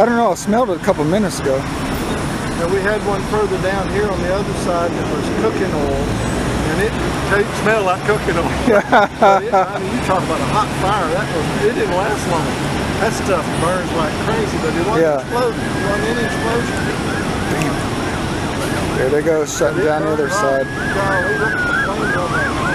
I don't know, I smelled it a couple minutes ago. And we had one further down here on the other side that was cooking oil, and it smelled like cooking oil. But I mean, you talk about a hot fire. It didn't last long. That stuff burns like crazy, but it wasn't exploding. It wasn't any explosion. Damn. There they go, shutting down the other side. Golly, look at the flames on that.